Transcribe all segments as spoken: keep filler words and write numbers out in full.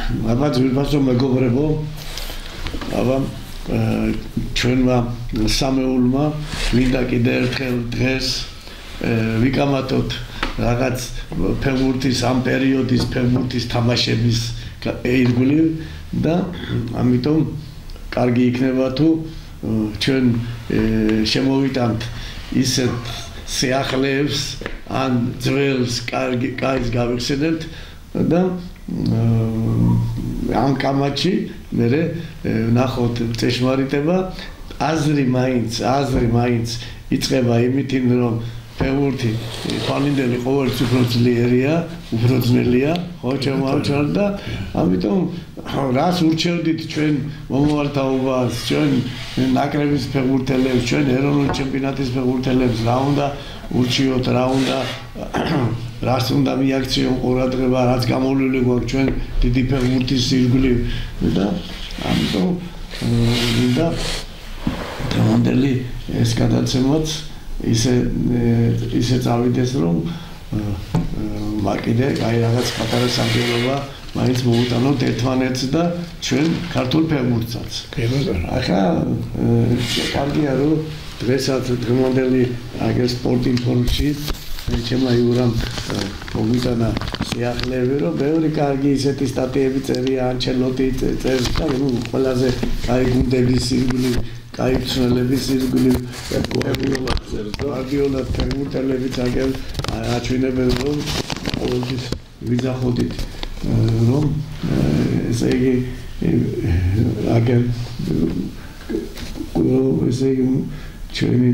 აბა ძვირფას რომ მეგობრებო, აბა ჩვენმა სამეულმა მინდა კიდე ერთხელ დღეს ვიკამათოთ რაღაც ფეხბურთის ამ პერიოდის ფეხბურთის თამაშების ირგვლივ და ამიტომ კარგი იქნება თუ ჩვენ შემოვიტანთ ისეთ სიახლეებს ან ძველს კარგი კაის გავიხსენებთ და ამ კამათში მე ნახოთ წეშმარიტება აზრი მაინც აზრი მაინც იწყება იმით რომ ფეხბურთი ფალინდელი ყოველთვის უფრო ძლიერია, უფრო ძნელია, ხო ჩემოაჩვენე და ამიტომ რას ურჩევდით ჩვენ მომავალთაობას, ჩვენ ნაკრების ფეხბურთელებს, ჩვენ ეროვნული ჩემპიონატის ფეხბურთელებს, რა უნდა ურჩიოთ, რა უნდა რას უნდა მიაქციონ ყურადღება, რაც გამოვლილი გვაქვს ჩვენ დიდი ფეხბურთის ირგვლივ და ამიტომ მინდა დღევანდელი ეს გადაცემაც ისე ისე წავიდეს რომ მაგიდე აი რაღაც პატარა სამკერობა მაინც მოუტანოთ ერთმანეთს და ჩვენ ქართულ ფეხბურთსაც. ახლა კარგია რომ დღესაც დღევანდელი აგერ სპორტ ინფორმაცია ჩემმა იურამ მოგიტანა სიახლეები რომ ბევრი კარგი ისეთი სტატიები წერია ანჩელოტი წერს და ნუ ყველაზე კაი გუნდების ირგვლივ კაი ცნელების ირგვლივ გვარდიოლა ფეხბურთელებიც აგერ აჩვენებენ რომ ყოველთვის ვიძახოდით რომ ესე იგი აგერ ესე იგი ჩვენი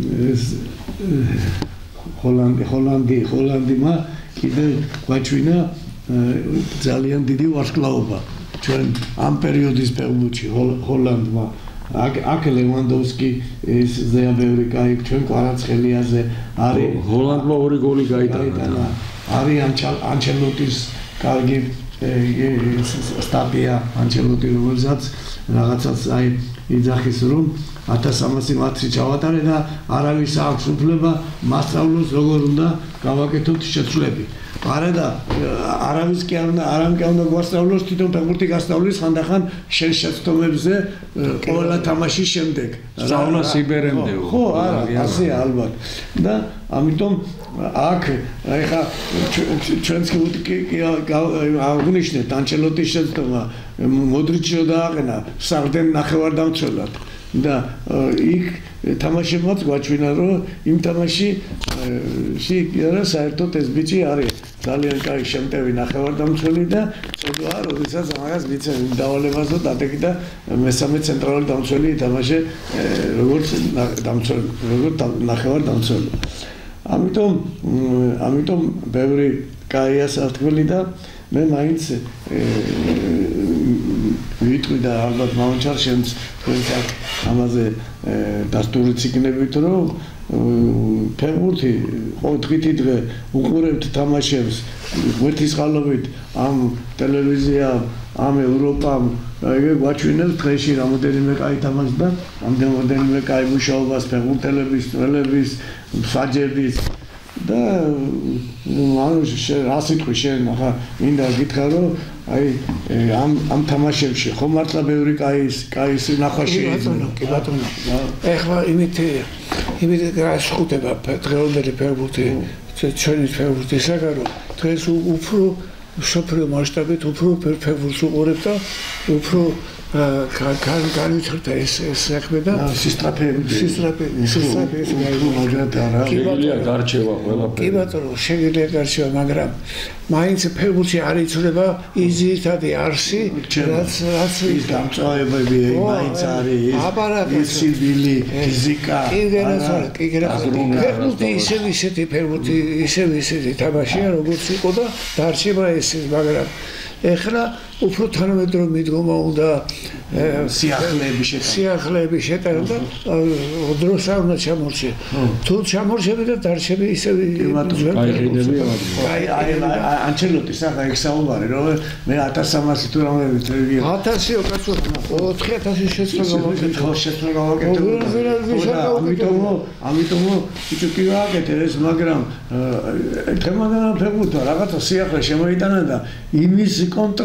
ჰოლანდი ჰოლანდი ჰოლანდიმა კიდე გვაჩვენა ძალიან დიდი ვარსკვლავობა ჩვენ ამ პერიოდის ფეხბურთში ჰოლანდმა აქ ლევანდოვსკი ეს ზეაბევრი კაი ჩვენ კვარაცხელიაზე არის ჰოლანდმა ორი გოლი გაიტანა არის ანჩელოტის კარგი სტატია ანჩელოტი რომელსაც რაღაცას აი იძახის რომ ათას სამასი მატჩი ჩავატარე და არავის აქვს უფლება მასწავლოს როგორ უნდა გავაკეთოთ შეცვლები. არა და არავის კი არ უნდა არავინ კი არ უნდა გვასწავლოს თვითონ ფეხბურთი გასწავლის ხანდახან შენ შეცდომებზე ყველა თამაშის შემდეგ. სწავლა სიბერემდეო. ხო, არა, ასეა ალბათ. და ამიტომ აქ ეხა ჩვენც კი აღნიშნეთ ანჩელოტის შეცდომა მოდრიჩი დააყენა სარდენ ნახევარდამცველად. და იქ თამაშებმაც გვაჩვენა რომ იმ თამაში ში არა საერთოდ ეს ბიჭი არის ძალიან კაი შემტევი ნახევარდამცველი და ცოდვაა როდესაც ამას მიცემ დავალებასო დადეკი და მესამე ცენტრალური დამცველი ითამაშე როგორც დამცველი როგორც ნახევარდამცველი ამიტომ ამიტომ ბევრი კაია საფრთხელი და მე მაინც ვიტყვი და ალბათ მაუნჩარ შენც თქვენთან ამაზე დასტურიც იქნებით რომ ფეხბურთი ხო დღითი დღე უყურებთ თამაშებს ღმერთისყალობით ამ ტელევიზიამ ამ ევროპამ ეგ გვაჩვენებს დღეში რამოდენიმე კაი თამაში და რამდენიმე კაი მუშაობას ფეხბურთელების, წვრილების, მსაჯების და ანუ რას იტყვი შენ ახლა მინდა გითხრა რომ აი ამ ამ თამაშებში ხო მართლა ბევრი კაის კაის ნახვა შეიძლება კი ბატონო ეხლა იმით იმით გასხუტება დღევანდელი ფეხბურთი ჩვენი ფეხბურთისაგან რომ დღეს უფრო სოფლიო მასშტაბით უფრო ფეხბურთს უყურებ და უფრო განვითარდა ეს საქმე და სისტრაფეები სისტრაფეები სისტრაფეები შეგიძლია გარჩევა ყველაფერი კი ბატონო შეგიძლია გარჩევა მაგრამ მაინც ფეხბურთში არ იცვლება იზირთადი არსი რაც რაც ის დამწვავებები მაინც არის ის სიბილი ფიზიკა კი განაცხადა კი განაცხადა ფეხბურთი ისევ ისეთი ფეხბურთი ისევ ისეთი თამაშია როგორც იყო და დარჩება ეს მაგრამ ეხლა უფრო თანამედროვე მიდგომა უნდა სიახლეების შეტანა სიახლეების შეტანა და დროს არ უნდა ჩამორჩე თუ ჩამორჩები და დარჩები ისევ გაიყიდები აი აი ანჩელოტის ახლა ეგ საუბარი რომ მე ათას სამასი თუ რამე ტრევია ათასიო კაცო ოთხი ათასი შეცვლა გავაკეთე ხო შეცვლა გავაკეთე ამიტომ ამიტომ იცი კი ვაკეთე ეს მაგრამ თემაგან ფეხბურთი რაღაცა სიახლე შემოიტანა და იმის კონტრ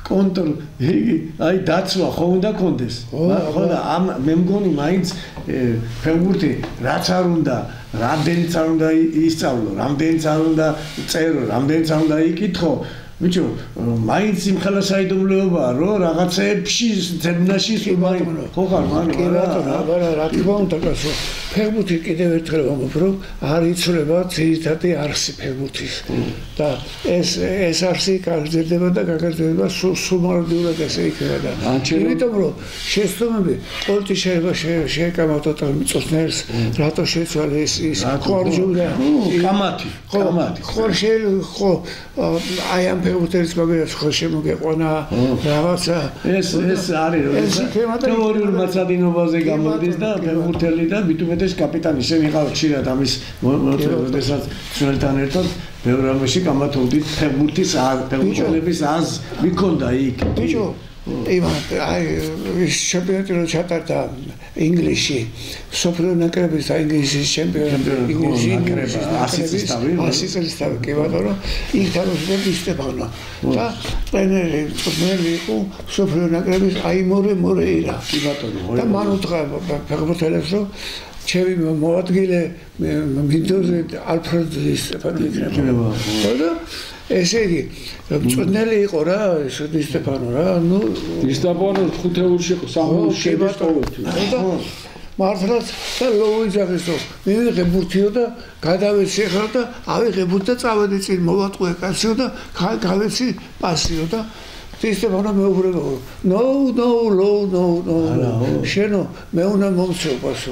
კონტრ იგი აი დაცვა ხო უნდა კონდეს ხო და ამ მე მგონი მაინც ფეხბურთი რაც არ უნდა რამდენიც არ უნდა ისწავლო რამდენიც არ უნდა წერო რამდენიც არ უნდა იკითხო ბიჭო მაინც იმ ხელასაიდუმლოებაა რომ რაღაცეებში ზებნაში მაინც ხო ხარ მანო არა რა თქმა უნდა კაცო ფეხბურთი კიდევ ერთხელ ვამბობ რომ არ იცვლება ძირითადი არსი ფეხბურთის და ეს ეს არსი გაგრძელდება და გაგრძელდება სუმარდიურად ესე იქნება და იმიტომ რომ შეცდომები ყოველთვის შეიძლება შეეკამათოთ მწვრთნელს რატო შეცვალე ეს ის ხორჯული კამათი კამათი ხო ხო აი ამ ფეხბურთელის მაგას ხო შემოგეყვანა რაღაცა ეს ეს არის რომ თეორიულ მაცადინობაზე გამოდის და ფეხბურთელი და მithumetes კაპიტანი შენ იყავ ხშირად ამის როდესაც ჩვენთან ერთად ბევრ რამეში გამათოვდით ფეხბურთის ფეხბურთელების აზ მიქონდა იქ ბიჭო ივან აი ჩემპიონატი რო ჩატარდა ინგლისში სოფლიო ნაკრების და ინგლისის ჩემპიონატი ინგლისში ასი წლის თავი კი ბატონო იქ თამაშობდა სტეფანო და ტრენერი წვნელი იყო სოფლიო ნაკრების აი მორე მორეირა კი ბატონო და მან უთხრა ფეხბურთელებს რომ ჩემი მოადგილე მინდორზე ალფრედ სტეფანი იქნება და ესე იგი წვნელი იყო რა ეს სტეფანო რა ნუ სტეფანო ხუთეულში იყო სამეულში ყოველთვის და მართლაც და ლოუიძაღეს რომ მივიღე ბურთიო და გადავეცი ახლა და ავიღე ბურთი და წავედი წინ მოვატყუე კაციო და გავეცი პასიო და სტეფანო მეუბნება ნო ნო ნო ნო ნო შენო მე უნდა მომცრო პასო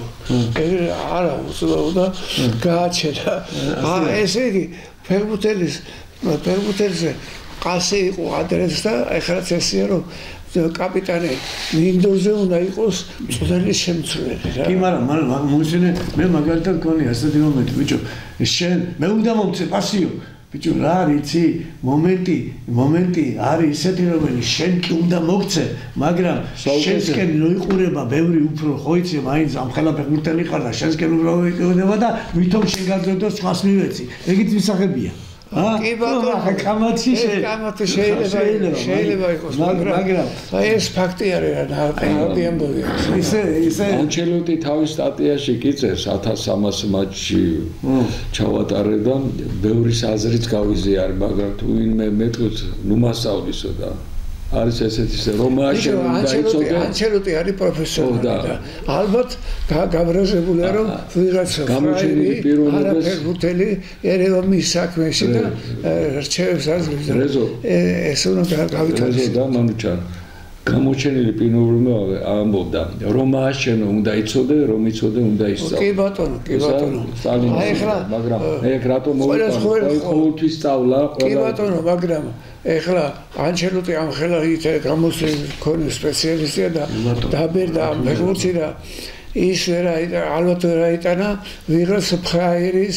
არა უცბაო და გააჩერა ესე იგი ფეხბურთელის ფეხბურთელზე ყასე იყო ადრეს და ეხლა წესია რომ კაპიტანი მინდორზე უნდა იყოს წვრთნელის შემცვლელი რა კი მაგრამ მაგრამ მოსინე მე მაგალითად გქონია ასეთი მომენტი ბიჭო შენ მე უნდა მომცე პასიო ბიჭო რა რიცი მომენტი მომენტი არის ისეთი რომელიც შენ კი უნდა მოგცე მაგრამ შენსკენ მოიყურება ბევრი უფრო ხო იცი მაინც ამ ხელა ფეხბურთელი ხარ და შენსკენ უფრო მოიყურება და ვითომ შენ გაძლევ და სხვას მივეცი ეგეთ მისაღებია კი ბატონო კამათი შეიძლება შეიძლება იყოს მაგრამ აი ეს ფაქტი არის რა ნარდი ამბობია ისე ისე ანჩელოტი თავის სტატიაში კიწერს ათას სამას მატჩში ჩავატარე და ბევრის აზრიც გავიზიარე მაგრამ თუ ვინმე მეტყვის ნუ მასწავლისო და არის ესეთი რომაში დაიცოდე ანჩელოტი არის პროფესიონალი და ალბათ გაბრაზებულია რომ ვიღაცა გამოჩენილი პიროვნებას ფეხბურთელი ერევა მის საქმეში და რჩევებს აზრებს და ეს უნდა გავითვალისწინოს და მანუჩარა გამოჩენილი პიროვნება ამბობდა რომ შენ უნდა იცოდე რომ იცოდე უნდა ისწავლო კი ბატონო კი ბატონო აი ახლა მაგრამ ეგ რატო მოვიყვანე ყოველთვის სწავლა კი ბატონო მაგრამ ეხლა ანჩელოტი ამ ხელა ით გამოსული ქონი სპეციალისტია და დაბერდა ამ ფეხბურთში და ის რა ალბათ რა იტანა ვიღაც ფრაერის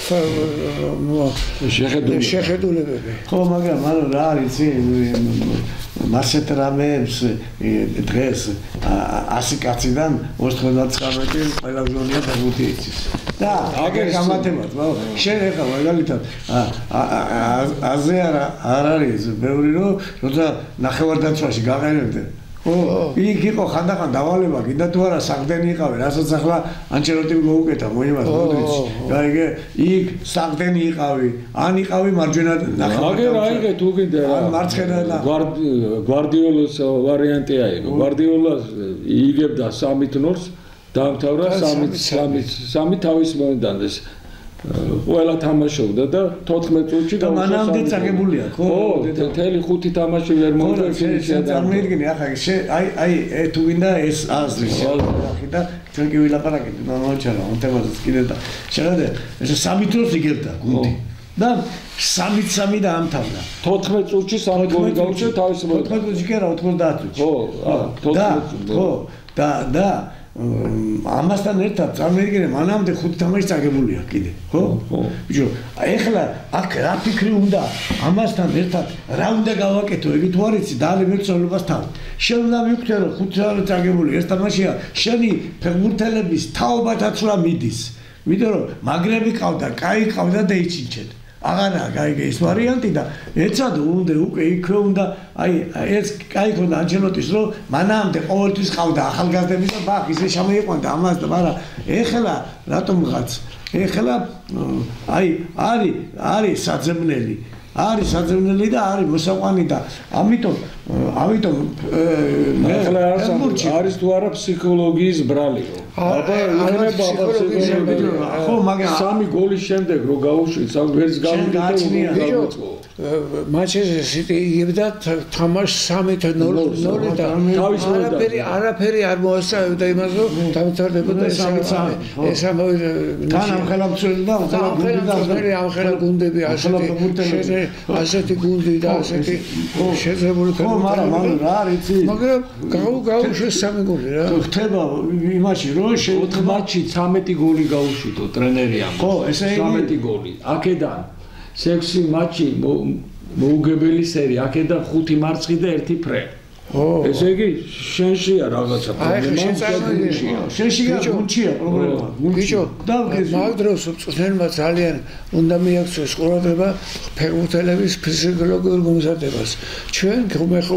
შეხედულებები ხო მაგრამ ანუ რა არის მასეთ რამეებს დღეს ასი კაციდან ოცდათხმეტი ყველა ზონია ფეხბურთი იცის და აგერ გამათემათ შენ ეხლა მაგალითად აზე არა არ არის ბევრი რომ როცა ნახევარდაცვაში გაყენებდნენ ხო იქ იყო ხანდახან დავალება კიდე თუ არა საგდენი იყავი რასაც ახლა ანჩელოტიმ მოუკეთა მოიმას მოდრიჩი გაიგე იქ საგდენი იყავი ან იყავი მარჯვენა ნახევარდაცვაში აგერ აიღე თუ კიდე რა ან მარცხენა გვარდიოლოს ვარიანტი აიღო გვარდიოლა იგებდა სამით ნოლს დაამთავრა სამით სამით სამით თავის მოედანზე ყველა თამაშობდა და თოთხმეტ წუთში და მანამდე წაგებულია ხო თელი ხუთი თამაში ვერ მოვიდა შენ წარმოიდგინე ახლა აი აი თუ გინდა ეს აზრი ახლა და ჩვენ კი ვილაპარაკეთ ნორმალჩარა ამ თემაზეც კიდე და შეხედე ეს სამი დროს იგებდა გუნდი და სამით სამი დაამთავრა თოთხმეტ წუთში სამი გოლი გაუჩა თავის მოედანზე თოთხმეტ წუთში კი არა ოცდაათ წუთში ხო ხო და და ამასთან ერთად წარმოიდგინე მანამდე ხუთი თამაში წაგებულია კიდე ხო ბიჭო ეხლა აქ რა ფიქრი უნდა ამასთან ერთად რა უნდა გავაკეთო იგი თუ არ იცი დალი მერწოლობას თავი შენ უნდა მივხვდე რომ ხუთი თამაში წაგებული ეს თამაშია შენი ფეხბურთელების თაობათაც რა მიდის იმიტომ რომ მაგრები ყავდა კაი ყავდა და იჩინჩეთ აღარა გაიგე ის ვარიანტი და ეცადო უნდა უკვე იქვე უნდა აი ეს კაი ქონდა ანჩელოტის რომ მანამდე ყოველთვის ყავდა ახალგაზრდები და ბახ ისე შემოიყვანდა ამას და მაგრამ ეხლა რატომღაც ეხლა აი არის არის საძებნელი არის საძებნელი და არის მოსაყვანი და ამიტომ ამიტომ ახლა არის თუ არა ფსიქოლოგიის ბრალი აბა იქნება ფსიქოლოგიის ხო მაგრამ სამი გოლის შემდეგ რო გაუშვით სამ ვერც გავიგეთ Manchester City იღებდა თამაშს სამი ნოლი და არაფერი არაფერი არ მოასწავებდა იმას რომ დამთავრდებოდა ეს ეს თან ამხელამწველი და ამხელამწველი ამხელა გუნდები ასეთი ასეთი გუნდი და ასეთი შეძლებული ხო მაგრამ მაგრამ რა არის მაგრამ გაუ გაუშვეს სამი გოლი რა ხდება იმაში რომ ოთხ მატჩი ცამეტი გოლი გაუშვიტო ტრენერიამ ხო ესე იგი ცამეტი გოლი აქედან seksy matchi მოუგებელი სერი აქედან ხუთი მარცხი და ერთი ფრე ესე იგი შენშია რაღაცა პრობლემა შენშია გუნჩია პრობლემა ბიჭო მაგ დროს წვნელმა ძალიან უნდა მიაქცეს ყურადღება ფეხბურთელების ფიზიოლოგიურ მომზადებას ჩვენ მე ხო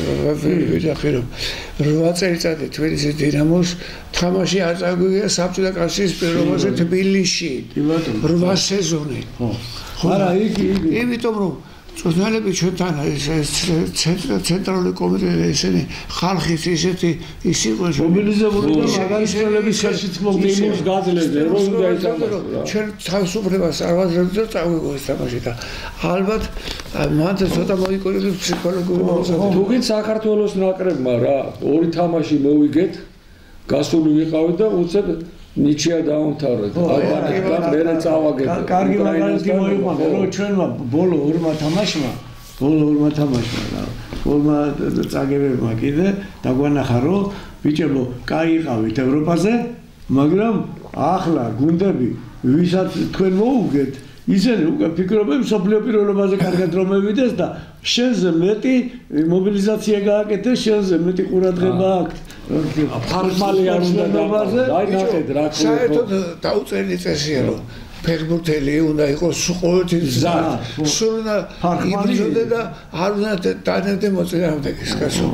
ვიდახი რომ რვა წელიწადი თბილისის დინამოს თამაში არ წაგვიგია საბჭოთა კავშირის პირობაზე თბილისში რვა სეზონი არა იგი იგი იმიტომ რომ წვნელები ჩვენთან ეს ცენტრალური კომიტეტი ესენი ხალხის ისეთი ის იყო მობილიზებული და მაგარი წვლების ხელშიც მოგდიმოს გაძლევდნენ რომ უნდა იცავდნენ ჩვენ თავისუფლებას არ ვაძლევთ და წავიღოს თამაში და ალბათ მანდ ცოტა მოიკორიოს ფსიქოლოგიური თუ გით საქართველოს ნაკრებმა რა ორი თამაში მოვიგეთ გასული ვიყავით და უცებ ნიჩია დაამთავრეთ ალბანეთთან მერე წავაგეთ კარგი მაგალითი მოიყვანდა რომ ჩვენმა ბოლო ორმა თამაშმა ბოლო ორმა თამაშმა რა ორმა წაგებებმა კიდე დაგვანახა რომ ბიჭებო კაი იყავით ევროპაზე მაგრამ ახლა გუნდები ვისაც თქვენ მოუგეთ ისინი უკვე ფიქრობენ მსოფლიო პირველობაზე კარგად რომ მევიდეს და შენზე მეტი მობილიზაცია გააკეთეს შენზე მეტი ყურადღება აქვს ფარმალი არ უნდა დავაზე აი ნახეთ რა ქვია საერთოდ დაუწერილი წესია რომ ფეხბურთელი უნდა იყოს ყოველთვის მზად სულ უნდა იბრძოდა და არ უნდა დანებდე მოწინააღმდეგეს გასულ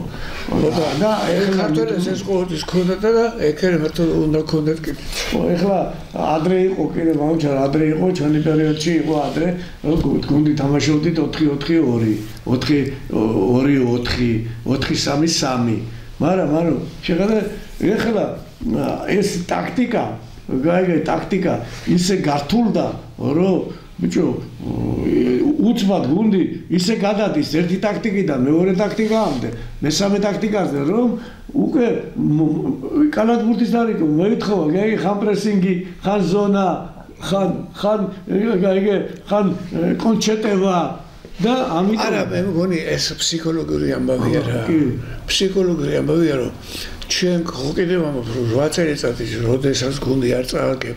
და ქართველებს ეს ყოველთვის ქონდათ და ეკერებათ უნდა ქონდათ კიდე ხო ეხლა ადრე იყო კიდე მაუჩარ ადრე იყო ჩვენი პერიოდში იყო ადრე გუნდი თამაშობდით ოთხი ოთხი ორი ოთხი ორი ოთხი ოთხი სამი სამი მაგრამ მაგრამ შეხედე ეხლა ეს ტაქტიკა გაიგე ტაქტიკა ისე გართულდა რომ ბიჭო უცბად გუნდი ისე გადადის ერთი ტაქტიკიდან მეორე ტაქტიკამდე მესამე ტაქტიკაზე რომ უკვე კალათბურთის დარიგო მოითხოვა გაიგე ხან პრესინგი ხან ზონა ხან ხან გაიგე ხან კონჩეტევა და ამიტომ არა მე მგონი ეს ფსიქოლოგიური ამბავია რა ფსიქოლოგიური ამბავია რომ ჩვენ ხო კიდევ რვა წელიწადის როდესაც გუნდი არ წააგებ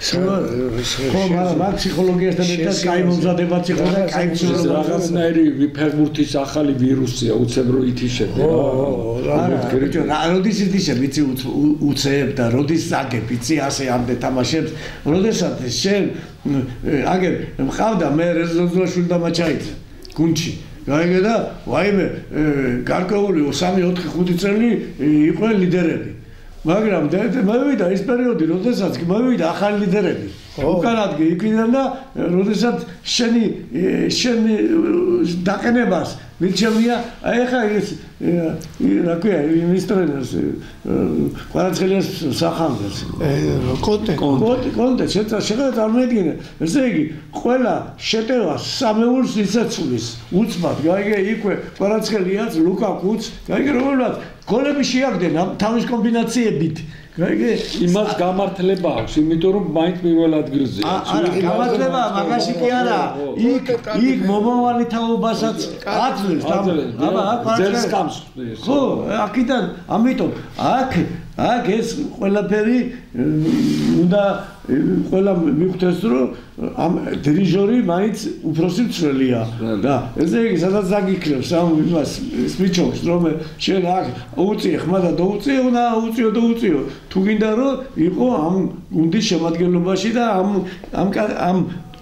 ხო მაგრამ მაგ ფსიქოლოგიასთან ერთად კაი მომზადებაც იყო და კაი ფსიქოლოგია რაღაცნაირი ფეხბურთის ახალი ვირუსია უცებ რო ითიშები რა არა ბიჭო რა როდის ითიშები იცი უცებ და როდის აგებ იცი ასე ამდე თამაშებს როდესაც შენ აგებ მყავდა მე რეზოლუციური დამაჩაიძე გუნჩი გაიგე და ვაიმე გარკვეული სამი ოთხი ხუთი წელი იყვნენ ლიდერები მაგრამ მოვიდა ის პერიოდი როდესაც მოვიდა ახალი ლიდერები უკანად იქიდან და როდესაც შენი შენი დაყენებას მირჩევია ახლა ეს რა ქვია იმის ტრენერს კვარაცხელიას სახანძრს კონტე კონტე კონტე შეხედა წარმოედგინე ესე იგი ყველა შეტევა სამეულს ისეცulis უცბად გაიგე იქვე კვარაცხელიას ლუკაკუც გაიგე რომელსაც გოლები შეაგდნენ თავის კომბინაციებით გაიგე იმას გამართლება აქვს იმიტომ რომ მაინც პირველ ადგილზეა არა გამართლება მაგაში კი არა იქ იქ მომავალი თაობასაც აძლევს აბა ძერს კამს ხო აქიდან ამიტომ აქ აქ ეს ყველაფერი უნდა ყველა მიხვდეს რომ ამ დირიჟორი მაინც უფროსი მცველია და ესე იგი სადაც დაგიქრებს ამ იმას სპიჩობს რომ შენ აქ უწიე ხმა და დაუწიო და უწიო და უწიო თუ გინდა რომ იყო ამ გუნდის შემადგენლობაში და ამ ამ ამ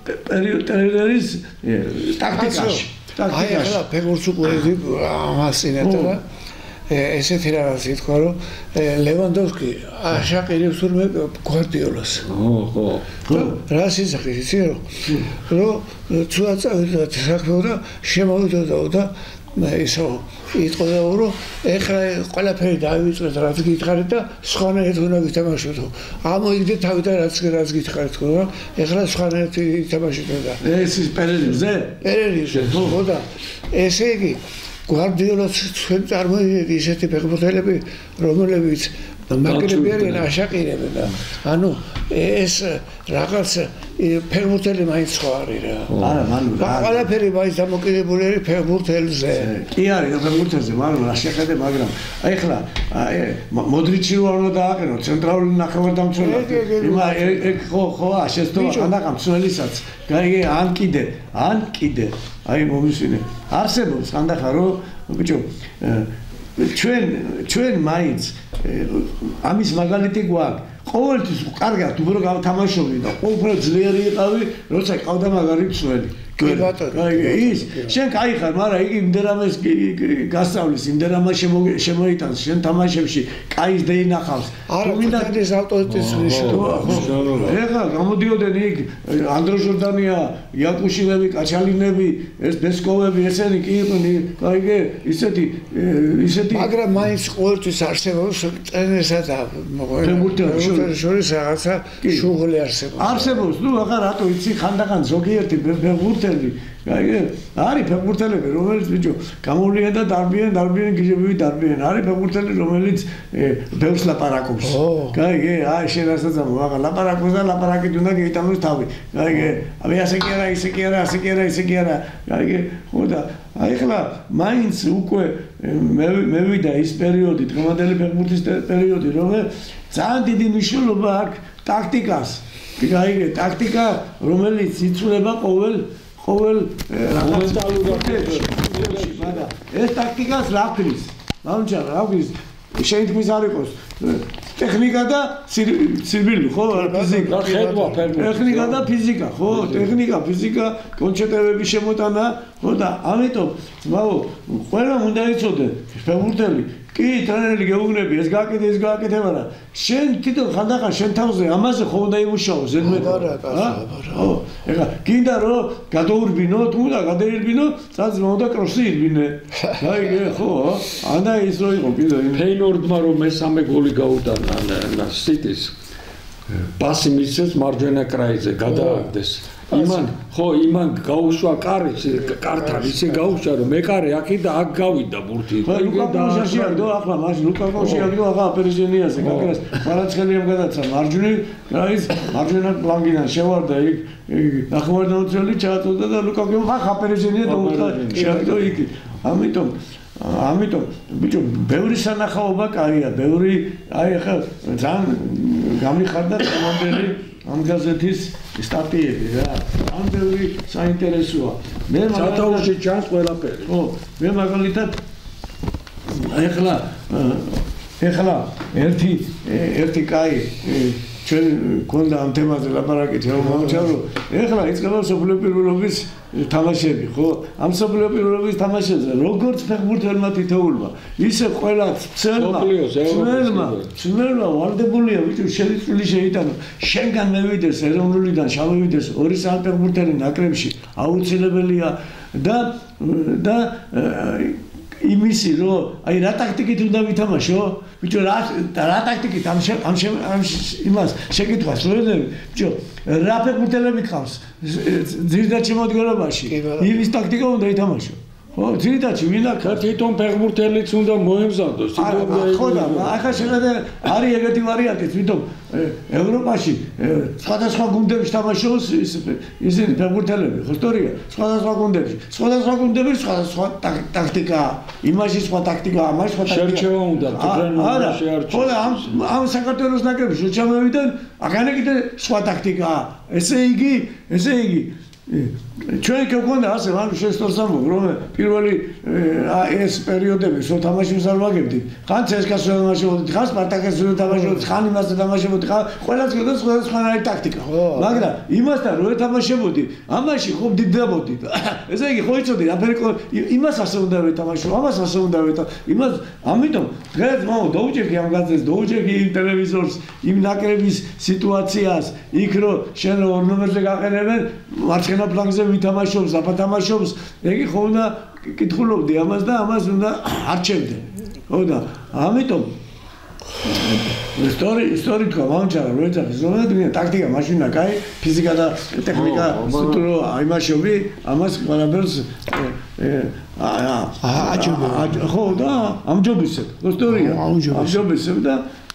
ტრენერის ტაქტიკაში. აი ახლა ფეხბურთს უკვე ამასწინებდა და ესეთი რაღაც ითქვა რომ ლევანდოვსკი აშაყირებს თურმე გვარდიოლას. ხო, ხო. რა სიზახი იცი რომ რომ ცუდა წავიდა საქმეო და შემოვიდოდა და ისო იტყოდა რომ ეხლა ყველაფერი დავიწყეთ რაც გითხარით და სხვანაირად უნდა ვითამაშოთ. ამოიგდე თავიდან რაც რაც გითხარით ხო ეხლა სხვანაირად ვითამაშოთ და ეს ის პერერიზე პერერიზე ხო და ესე იგი გვარდიოლას ჩვენ წარმოიდგინეთ ისეთი ფეხბურთელები რომელებიც მაგრები არიან აშაყირებენ და ანუ ეს რაღაც ფეხბურთელი მაინც ხო არის რა. არა, მანუ რა. ყველაფერი მაინც დამოკიდებული არის ფეხბურთელზე. კი არის ფეხბურთელზე, მაგრამ რა შეხედე, მაგრამ აი ხლა მოდრიჩი რო არ უნდა დააყენო ცენტრალური ნახევარდამცველად. იმა ეგ ხო ხო შეცდო ანაყამ ცველისაც. გაიგე ან კიდე, ან კიდე. აი მომისვინე. არსებობს ანდახა რომ ბიჭო ჩვენ ჩვენ მაინც ამის მაგალითი გვაქვს. ყოველთვის კარგად უბრალოდ გავთამაშობდი და ყოველთვის ძლიერი იყავი, როცა ყავდა მაგარი მცველი. კი ბატონო. ის შენ кай ხარ, მაგრამ იგი იმდერამეს გასწავლის, იმდერამა შემოიტანს შენ თამაშებში, кайს დაინახავს. არა, მინდა ეს ავტორიტეტის მნიშვნელობა. ეხლა გამოდიოდნენ იქ ანდრო ჟორდანია, იაკუშინები, კაჩალინები, ეს ბესკოვები, ესენი კი იყვნენ, кайგე, ისეთი ისეთი მაგრამ მაინც ყოველთვის არსებობს ტრენერსა და ფეხბურთელს შორის რაღაცა შუღლი არსებობს. არსებობს, ნუ ახლა რატო იცი ხანდახან ზოგიერთი ფეხბურთელი გაიგე? არის ფეხბურთელები, რომელიც ბიჭო გამოვლიან და დარბიან, დარბიან, გიჟებივი დარბიან. არის ფეხბურთელი, რომელიც ბევრს ლაპარაკობს. გაიგე? აი შენ რასაც ამბობ, ახლა ლაპარაკობს და ლაპარაკით უნდა გაიტანოს თავი. გაიგე? აი ასე კი არა, ისე კი არა, ასე კი არა, ისე კი არა. გაიგე? ხო და აი ახლა მაინც უკვე მევიდა ის პერიოდი, დღევანდელი ფეხბურთის პერიოდი, რომელიც ძალიან დიდი მნიშვნელობა აქვს ტაქტიკას. გაიგე? ტაქტიკა, რომელიც იცვლება ყოველ ყოველ მომენტალურად მაგრამ ეს ტაქტიკას რა ქრის? მამჩა რა ქრის? შენ თქმის არ იყოს ტექნიკა და ცირბილი ხო? ფიზიკა. ხედვა ფეხბურთი. ტექნიკა და ფიზიკა, ხო? ტექნიკა, ფიზიკა, კონჩეტებების შემოტანა, ხო და ამიტომ ძმაო, ყველამ უნდა იცოდე ფეხბურთელი კი ტრენერი გეუბნები ეს გააკეთე ეს გააკეთე მაგრამ შენ თვითონ ხანდახან შენ თავზე ამაზე ხო უნდა იმუშაო ზედმეტ არა კაცო ხო ეხლა გინდა რომ გადაურბინო თუ და გადაირბინო წაძმა უნდა კროსი ირბინე გაიგე ხო ანა ის რო იყო კიდე ფეინორდმა რომ მესამე გოლი გაუტანა სიტის პასი მისცეს მარჯვენა კრაიზე გადააგდეს იმან ხო იმან გაუშვა კარის კართან ისე გაუშვა რომ მეკარე აქი და აქ გავიდა ბურთი ლუკაკოში აღდო ახლა მაშინ ლუკაკოში აღდო ახლა აპერეჟენიაზე გაკრას მარაცხელიამ გადაცა მარჯვნივ კრაის მარჯვენა ფლანგიდან შევარდა იქ ნახევარდამცველი ჩააწოდა და ლუკაკომ ახ აპერეჟენია დაუწყდა შეაგდო იქ ამიტომ ამიტომ ბიჭო ბევრი სანახაობა კარია ბევრი აი ახლა ძალიან გამიხარდა კომანდელი ამ გაზეთის სტატიები რა ამ ბევრი საინტერესოა მე სათაურში ჩანს ყველაფერი ხო მე მაგალითად ეხლა ეხლა ერთი ერთი კაი ჩვენ გქონდა ამ თემაზე ლაპარაკით რომ მომჩარო ეხლა იწყება სოფლიო პირველობის თამაშები ხო ამ სოფლიო პირველობის თამაშებზე როგორც ფეხბურთელმა თითოეულმა ისე ყველა ცელმა ცელმა ცელმა ვარდებულია ვიჭო შეიძლება შეიტანო შენგან მევიდეს ეროვნულიდან შავევიდეს ორი სამ ფეხბურთელი ნაკრებში აუცილებელია და და იმისი რომ აი რა ტაქტიკით უნდა ვითამაშო ბიჭო რა რა ტაქტიკით ამ ამ ამ იმას შეკითხვას როდები ბიჭო რა ფეხბურთელები ყავს ძირითად შემოდგენობაში იმის ტაქტიკა უნდა ითამაშო ხო ძირითადში ვინა თვითონ ფეხბურთელიც უნდა მოემზადოს ხო და ახლა შეიძლება არის ეგეთი ვარიანტი თვითონ ევროპაში სხვადასხვა გუნდებში თამაშობს ისინი ფეხბურთელები ხო სწორია სხვადასხვა გუნდებში სხვადასხვა გუნდებში სხვადასხვა ტაქტიკა იმაში სხვა ტაქტიკა ამაში სხვა ტაქტიკა შერჩევა უნდა არა ხო და ამ ამ საქართველოს ნაკრებში რო ჩამოვიდნენ აღანა კიდე სხვა ტაქტიკაა ესე იგი ესე იგი ჩვენ გქონდა ასე მან შესწორსამო რომ პირველი ეს პერიოდები სულ თამაშებს არ ვაგებდით ხან ცესკას თამაშობდით ხან სპარტაკას თამაშობდით ხან იმასთან თამაშობდით ხან ყველას გქონდა სხვადასხვანაირი ტაქტიკა მაგრამ იმასთან რო ეთამაშებოდი ამაში ხო დიდდაბოდით ესე იგი ხო იცოდი აფერი იმას ასე უნდა ვეთამაშო ამას ასე უნდა ვეთა იმას ამიტომ დღეს მაო დაუჭერქი ამ გაზეთს დაუჭერქი იმ ტელევიზორს იმ ნაკრების სიტუაციას იქ რო შენ ორ ნომერზე გაყენებენ მარცხენა ფლანგზე ვითამაშობს აფათამაშობს ეგი ხო უნდა კითხულობდი ამას და ამას უნდა არჩევდე ხო და ამიტომ ისტორი ისტორი თქვა მომჭარა რო ეძახის რომ და ტაქტიკა მაშინა კაი ფიზიკა და ტექნიკა სიტურო აიმაშობი ამას ყველაფერს აა ხო და ამჯობისებ ისტორია ამჯობისებ და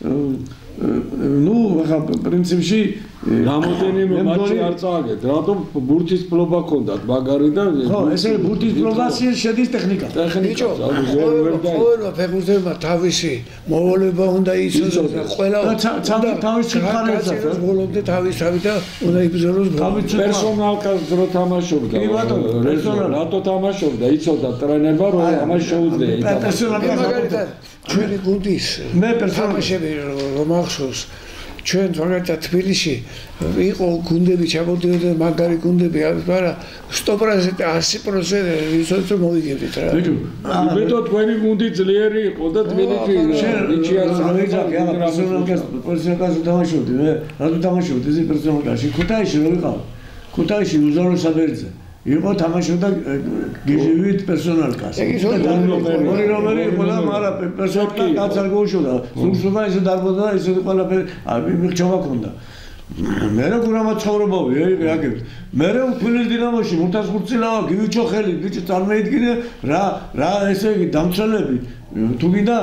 ну, ახლა პრინციპში რამოდენიმე მატჩი არ წააგეთ, რატომ ბურთის ფლობა ქონდათ მაგარი და ხო, ესე ბურთის ფლობაში შედის ტექნიკა. ტექნიკა, ყველა ფეხბურთელმა თავისი მოვალეობა უნდა იცოდეს და ყველა თავის სიხარებსაც ბოლომდე თავის თავი და უნდა იბრძოლოს თავის პერსონალკაც რო თამაშობდა. რატო თამაშობდა, იცოდა ტრენერმა რომ ამას შეუძლია. მაგალითად ჩვენი გუნდის მე პერსონალში რომ ახსოვს ჩვენ მაგალითად თბილისში იყო გუნდები ჩამოდიოდა მაგარი გუნდები მაგრამ sto procent ასი პროცენტი ვიცით რომ მოვიგებდით რა იმიტომ თქვენი გუნდი ძლიერი იყო და თბილისში იჩი არ სამეძახი ახლა პერსონალკას პერსონალკას თამაშობდი მე რატო თამაშობდი ეს პერსონალკაში ქუთაისში რო ვიყავ ქუთაისში უზორო საბერძე იყო თამაშობდა გიჟივით პერსონალკას. ორი რომელი იყო და მაგრამ პერსონალკა კაც არ გოუშოდა. სულსულა ისე დარბოდა ისე ყველაფერი მიღჩევა ქონდა. მე რა გურამა ცხოვრობავი ეგეთ. მე რა თბილისის დინამოში მურთას ხურცილავა გივიჩოხელი ბიჭი წარმოიდგინე რა რა ესე იგი დამცველები თუ გინდა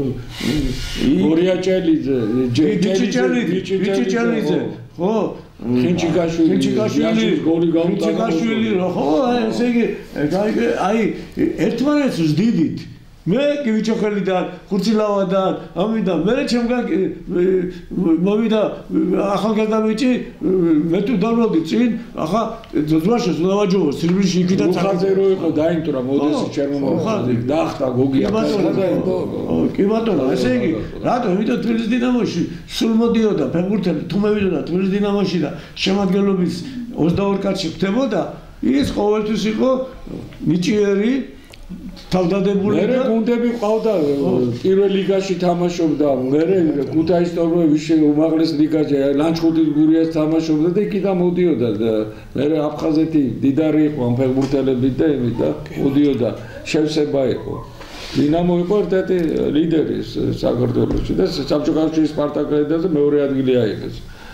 გორიაჭელიძე ჯეჯელიძე ჯეჯელიძე ხო ხინჩიკაშვილი ხინჩიკაშვილი გოლი ხინჩიკაშვილი ხო ესე იგი აი ერთმანეთს ვსდიდით მე გივიჩოხელი და ხურცილავა და ამიტომ მე ჩემგან მოვიდა ახალგაზრდა ბიჭი მე თუ დავროდი წინ ახლა ძვაშეს უნდა ვაჯობო სირბილში იქიდან ხაზე რო იყო დაინტრა მოდესი ჩემო დაახტა გოგი კი ბატონო ესე იგი რატო იმიტომ თბილისის დინამოში სულ მოდიოდა ფეხბურთელი თუ მევიდოდა თბილისის დინამოში და შემადგენლობის ოცდაორი კაცი ხდებოდა ის ყოველთვის იყო ნიჭიერი თავდადებული და მე გუნდები ყავდა პირველ ლიგაში თამაშობდა მე ქუთაისის ტოროევში უმაღლეს ლიგაში ლანჩხუთის გურიას თამაშობდა და იქიდან მოდიოდა და მე აფხაზეთი დიდარი იყო ამ ფეხბურთელებით და იმით და მოდიოდა შევსება იყო დინამო იყო ერთ-ერთი ლიდერი საქართველოში და საბჭოთა კავშირის სპარტაკიდაზე მეორე ადგილი აიღეს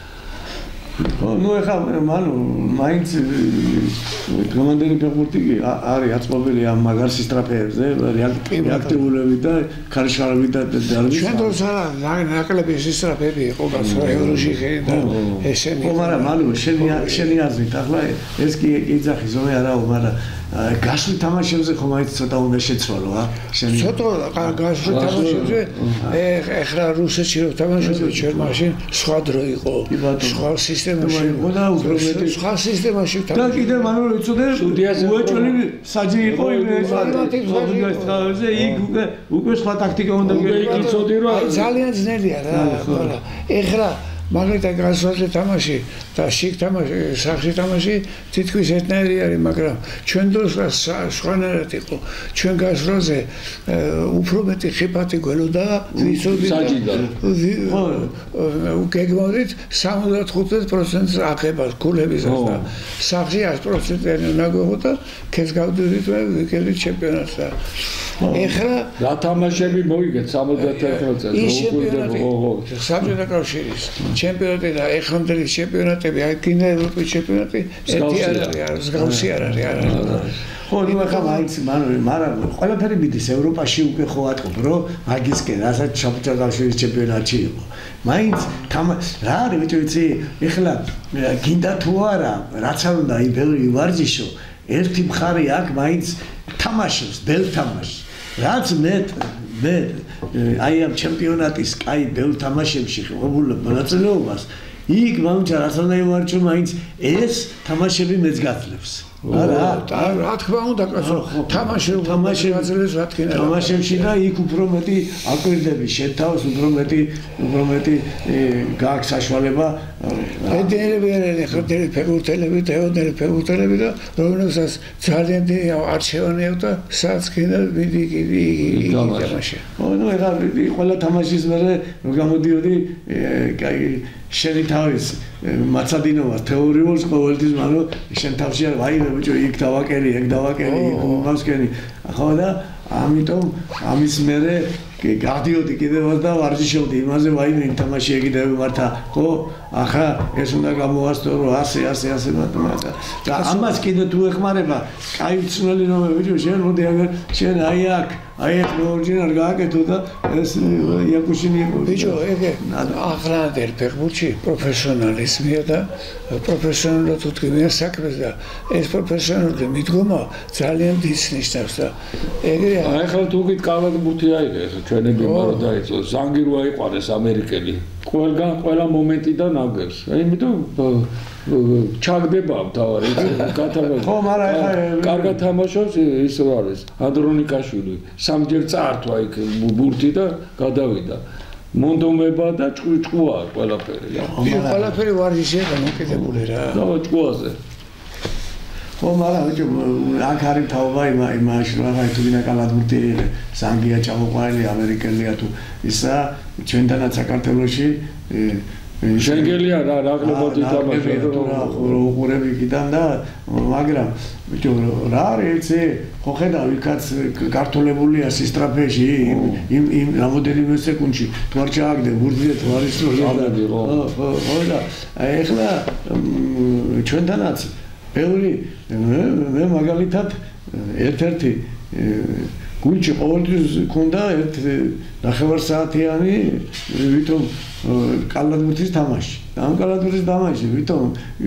ну ეხა მანუ მაინც კომანდირი ფეხბურთი არის აწმობილი ამ მაგარ სისტრაფეებზე რეაქტიულები და ქარიშხალები და ჩვენ დროს არა ნაკლები სისტრაფები იყო გასულ ევროში და ესენი ხო მაგრამ მანუ შენი შენი აზრით ახლა ეს კი იძახი ზომე არაო მაგრამ გასულ თამაშებზე ხომ აი ცოტა უნდა შეცვალო ა შენი ცოტა გასულ თამაშებზე ეხლა რუსეთში რო თამაშობდი ჩვენ მაშინ სხვა დრო იყო სხვა სისტემაში იყო და უფრო მეტი სხვა სისტემაში და კიდე მანუ იცოდე უეჭველი საჯი იყო იმაზე იქ უკვე უკვე სხვა ტაქტიკა უნდა გეიცოდი რომ ძალიან ძნელია რა ხოლმე ეხლა მაგალითად გასვაზე თამაში და შიგ თამაში სახში თამაში თითქმის ერთნაირი არის მაგრამ ჩვენ დროს სხვანაირად იყო ჩვენ გასვაზე უფრო მეტი ხიფათი გველოდა ვიცოდი გეგმავდით სამოცდათხუთმეტ პროცენტს აღებას ქულებისას და სახში ათი პროცენტიანი უნდა გვეღო და ქეს გავდივდით მე ვიკებდით ჩემპიონატს და ეხლა რა თამაშები მოიგეთ სამოცდათერთმეტ წელს საბჭოთა კავშირის ჩემპიონატი და ეხამდელი ჩემპიონატები აი კიდე ევროპის ჩემპიონატი ერთი არ არის მსგავსი არ არის არ არის ხო ნუ ახლა მაინც მაგრამ ყველაფერი მიდის ევროპაში უკვე ხო ატყობ რომ მაგისკენ რასაც საბჭოთა კავშირის ჩემპიონატში იყო მაინც რა არის მეტი ვიცი ეხლა გინდა თუ არა რაც არ უნდა აი ბევრი ვარჯიშო ერთი მხარე აქ მაინც თამაშობს ბელ თამაშს რაც მე მე აი ამ ჩემპიონატის კაი ბევრ თამაშებში ღობულ მონაწილეობას იქ მამჩა რასანაირ ვარჩო მაინც ეს თამაშები მეც გაძლევს. არა, რა თქმა უნდა, კაცო, თამაში თამაში გაძლევს რა თქმა უნდა. თამაშებში და იქ უფრო მეტი აკვირდები შეთავს, უფრო მეტი უფრო მეტი გააქვს საშუალება. ედერები არიან ხერხდელი ფეხბურთელები, თეოდერი ფეხბურთელები და რომელსაც ძალიან დიდი არჩევანი აქვს და სადაც კიდე მიდი იგი თამაში. ну ეხლა ყველა თამაშის მერე გამოდიოდი კაი შენი თავის მაცადინობას თეორიულს ყოველთვის მაგრამ შენ თავში ვაიმე ბიჭო იქ დავაკერი, ეგ დავაკერი, იქ მომსკენი. ახლა და ამიტომ ამის მერე გადიოდი კიდევაც და ვარჯიშობდი იმაზე ვაიმე იმ თამაში ეგიდები მართა ხო ახლა ეს უნდა გამოასწრო რომ ასე ასე ასე მათმატა და ამას კიდე თუ ეხმარება კაი ცნელი რომ ბიჭო შენ მოდი აგერ შენ აი აქ აი ეს ორიგინალ გააკეთო და ეს იაკუშინი იყო ბიჭო ეგე ახლანდელ ფეხბურთში პროფესიონალიზმია და პროფესიონალურად უთქმია საქმეს და ეს პროფესიონალური მიდგომა ძალიან დიდს ნიშნავს და ეგრე აი ხალ თუ გიტყავად ბუთი აიღე ჩვენები მარო დაიწყო ზანგირო აიყვანეს ამერიკელი ყველგან ყველა მომენტიდან აგებს იმიტომ ჩაგდება მთავარი გათამაშო ხო მაგრამ ეხლა კარგად თამაშობს ის რა არის ანდრონიკაშვილი სამჯერ წაართვა იქ ბურთი და გადავიდა მონდომება და ჭკუა ყველაფერი ყველაფერი ვარჯიშია დამოკიდებული რა და ჭკუაზე ხო მაგრამ ბიჭო აქ არის თაობა იმაში რა თუ გინდა კალათბურთი ზანგია ჩამოყვანილი ამერიკელია თუ ისა ჩვენთანაც საქართველოში შენგელია რა რაგლებოდი თამაში რა უყურები კიდან და მაგრამ ბიჭო რა არის ხო ხედავ იქაც გართულებულია სისტრაფეში იმ იმ რამოდენიმე სეკუნდში თუ არ ჩააგდე ბურთზე თუ არ ისროლე ხო ხო ხო და ეხლა ჩვენთანაც ბევრი მე მაგალითად ერთ-ერთი გულში ყოველთვის ქონდა ერთ ნახევარ საათიანი ვითომ კალათბურთის თამაში და ამ კალათბურთის თამაში ვითომ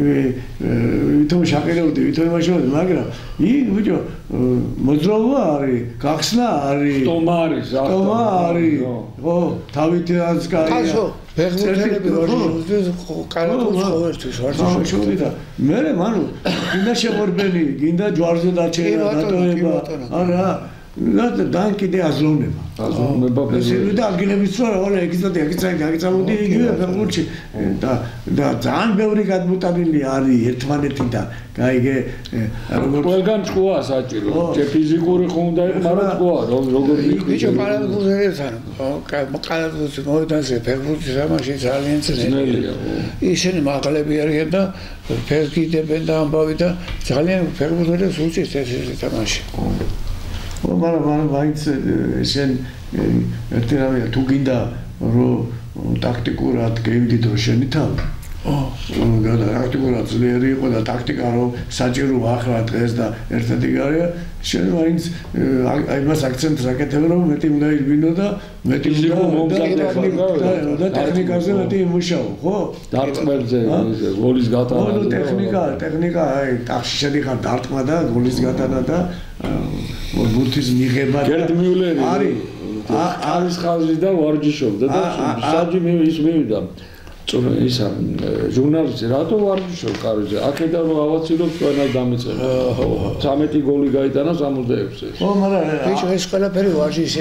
ვითომ შაყირებდი ვითომ იმაშოვდი მაგრამ იქ ბიჭო მოძრაობა არის გახსნა არის სტომა არის სტომა არის ხო თავითაც კაია კაცო ფეხბურთელები ვარჯიშობდნენ კალათბურთს ყოველთვის ვარჯიშობდნენ და მე მანუ გინდა შეღორბენი გინდა ჯვარზე დაჩერა დატოვება არა და დან კიდე აზროვნება აზროვნება ესე და ადგილების რა ოღონდ ეგიცოდი ეგიცოდი აგიწამოდი იგივე ფეხბურთში და და ძალიან ბევრი გადმოტანილი არის ერთმანეთიდან გაიგე როგორ ყველგან ჭკუა საჭირო ჯერ ფიზიკური ხუნდა იყო მაგრამ ჭკუა როგორ ბიჭო კალათბურთელთან კალათბურთის მოედანზე ფეხბურთის თამაში ძალიან ძნელია ისინი მაღლები არიან და ფეხგიდებენ და ამბავი და ძალიან ფეხბურთელებს უწევს ეს თამაში ო მაგრამ მაგრამ ვაიც შენ ერთი რამე თუ გინდა რომ ტაქტიკურად გეიმდიდო შენი თავი ო გადა ტაქტიკურად ძლიერი იყო და ტაქტიკა რომ საჭირო ახლა დღეს და ერთ-ერთი გარია შენ ვაიც აი მას აქცენტს აკეთებ რომ მეტი უნდა იბინო და მეტი უნდა და ტექნიკაზე მეტი იმუშაო ხო დარტყმებზე გოლის გატანა ო ტექნიკა ტექნიკა აი ტახში შედიხარ დარტყმა და გოლის გატანა და ბურთის მიღება გერდ მიულერი არის არის ხაზი და ვარჯიშობდა და საჯი მე ის მივიდა ისა ჟურნალისტი რატო ვარჯიშობ კარზე აქედან რომ ავაცილებ ყველას დამეწერა ცამეტი გოლი გაიტანა სამოცდაექვსზე ხო მაგრამ ბიჭო ეს ყველაფერი ვარჯიშია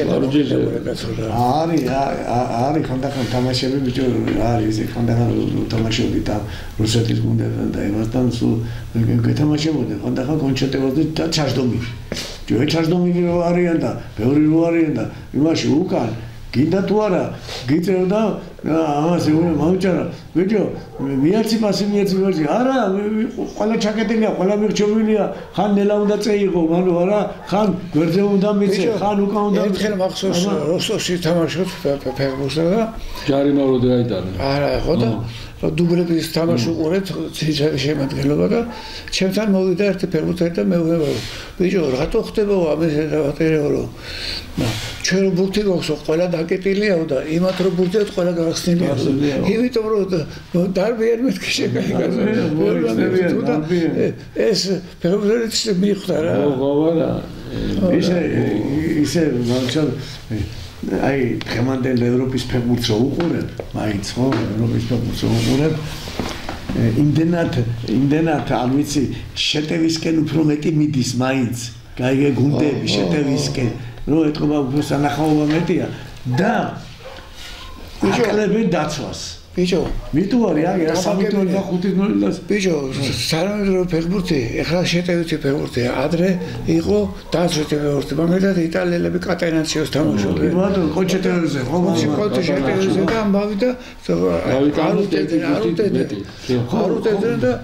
არის არის ხანდახან თამაშები ბიჭო არის ეს ხანდახან თამაშობდი და რუსეთის გუნდებთან და იმასთან სულ გეთამაშებოდი ხანდახან კონჩეტებოდი და ჩაჟდომი ჯო ჩაჟდომი რო არიან და ბევრი რო არიან და იმაში უკან გინდა თუ არა გიწევდა ამას ეგრე მოვჭარა ბიჭო მიაცი პასი მიაცი ვერჯი არა ყველა ჩაკეტილია ყველა მირჩეულია ხან ნელა უნდა წეიღო მანუ არა ხან გვერდზე უნდა მიცე ხან უკან უნდა ერთხელ მახსოვს როსტოვში თამაშობ ფეხბურთსა და ჯარიმა რო დაიტანა არა ხო და დუბლების თამაში უყურეთ ციცარი შემადგენლობა და ჩემთან მოვიდა ერთი ფეხბურთელი და მე ვუყურე ბიჭო რატო ხდება ამის დავატერეო რომ ჩვენ ბურთი გვაქვს ყველა დაკეტილია და იმათ რო ბურთებს ყველა გახსნილია იმიტომ რომ დარბიან მეთქი შეგაიგაზა ეს ფეხბურთელიც მიხვდა რა ხო ხო რა ისე ისე მაგალითად აი დღევანდელ ევროპის ფეხბურთს უყურებ, მაინც ხო, ევროპის ფეხბურთს უყურებ. იმდენად იმდენად არ ვიცი, შეტევისკენ უფრო მეტი მიდის მაინც. გაიგე გუნდები შეტევისკენ, რომ ეთქობა უფრო სანახაობა მეტია და აკლები დაცვას. ბიჭო, მიტუარი აგერა სამი თორი და ხუთი თორი და ბიჭო, სანამ ფეხბურთი, ეხლა შეტევითი ფეხბურთი, ადრე იყო დაცვითი ფეხბურთი, მაგალითად იტალიელები კატენაციოს თამაშობდნენ. ბატონო, კოჩეტეოზე, ხო, კოჩეტეოზე შეტევითი და ამბავი და არუტედნენ, არუტედნენ. არუტედნენ და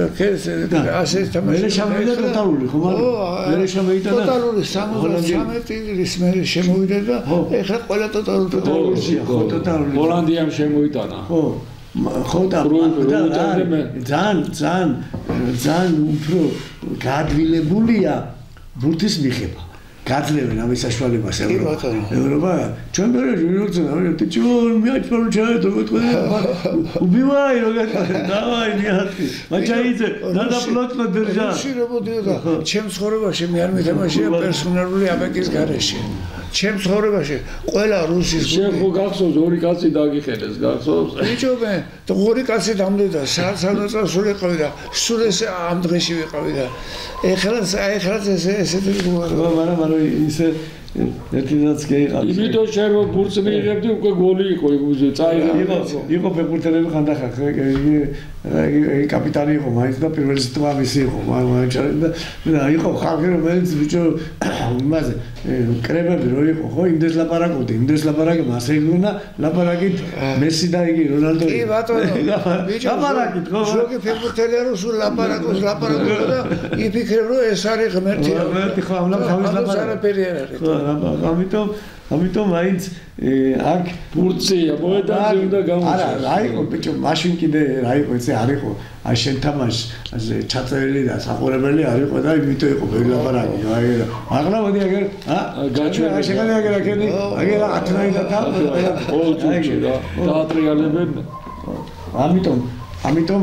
ასე თამაშობდნენ. მე შევიდა ტოტალური, ხო, მაგრამ მე შევიდა და ტოტალური სამოცდამეტი წლის მერე შემოვიდა და ეხლა ყველა ტოტალური ტოტალურია, ხო, ტოტალური. ჰოლანდიამ შემოიტანა. ხო ხო და ძალიან ძალიან ძალიან უფრო გადვილებულია ბურთის მიღება. გაძლევენ ამის საშუალებას ევროპა. ევროპა ჩვენ პერიოდში ვიღოთ, ჩვენ მეაჩვენე ჩაედო თქვენ. უბივაი როგორ დავაი მიათი. მაჩაიძე და პლოტლო დერჟა. შირებოდია ჩემ ცხოვრებაში მე არ მეთამაშია პერსონალური აბეკის გარეშე. ჩემ ცხოვრებაში ყველა რუსის შენ ხო გახსოვს ორი კაცი დაგიხედეს გახსოვს ბიჭო მე ორი კაცი დამდედა სადაც სულ იყავი და სულ ეს ამ დღეში ვიყავი და ეხლა ეხლა ეს ესეთი გუარო მაგრამ მაგრამ ისე ერთიდანაც გეიყავი იმიტომ შენ რო ბურთს მიიღებდი უკვე გოლი იყო იგუზე წაიღე იყო იყო ფეხბურთელები ხანდახან იგი კაპიტანი იყო მაინც და პირველი სიტყვა მისი იყო მაგრამ და იყო ხალხი რომელიც ბიჭო იმაზე კრებები რო იყო ხო იმდეს ლაპარაკობდი იმდეს ლაპარაკობ ასე იგონა ლაპარაკით მესი და იგი რონალდო კი ბატონო ბიჭო ლაპარაკით ხო ზოგი ფეხბურთელი რო სულ ლაპარაკობს ლაპარაკობს და იფიქრებ რომ ეს არის ღმერთი ღმერთი ხო ამ თავის ლაპარაკი ამიტომ ამიტომ მაინც აქ ბურთია მოედანზე უნდა გამოსვლა არა რა იყო ბიჭო მაშინ კიდე რა იყო ესე არ იყო აი შენ თამაშ ასე ჩაწერილი და საყურებელი არ იყო და იმიტომ იყო ბევრი ლაპარაკი აი აღლა მოდი აგერ ა გაჩვენა შეგანი აგერ აკენი აგერ ათნაი და და ო ჯუჯი და დაატრიალებენ ამიტომ ამიტომ